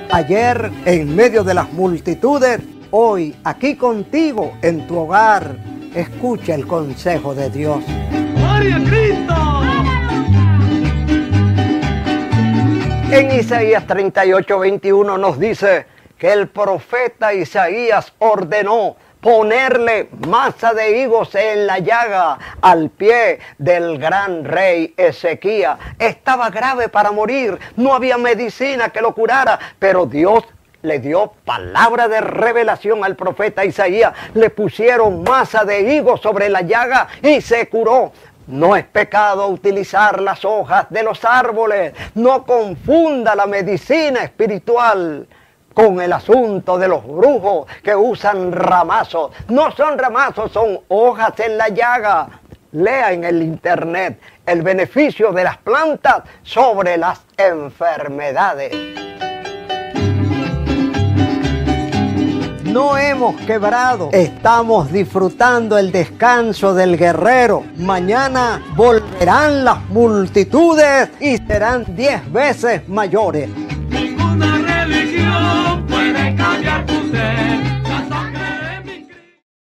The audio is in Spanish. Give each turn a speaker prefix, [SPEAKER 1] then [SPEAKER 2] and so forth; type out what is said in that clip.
[SPEAKER 1] Ayer en medio de las multitudes, hoy aquí contigo en tu hogar. Escucha el consejo de Dios.
[SPEAKER 2] ¡Gloria a Cristo!
[SPEAKER 1] En Isaías 38:21 nos dice que el profeta Isaías ordenó ponerle masa de higos en la llaga al pie del gran rey Ezequías. Estaba grave para morir, no había medicina que lo curara, pero Dios le dio palabra de revelación al profeta Isaías. Le pusieron masa de higos sobre la llaga y se curó. No es pecado utilizar las hojas de los árboles. No confunda la medicina espiritual con el asunto de los brujos que usan ramazos. No son ramazos, son hojas en la llaga. Lea en el internet el beneficio de las plantas sobre las enfermedades. No hemos quebrado, estamos disfrutando el descanso del guerrero. Mañana volverán las multitudes y serán 10 veces mayores.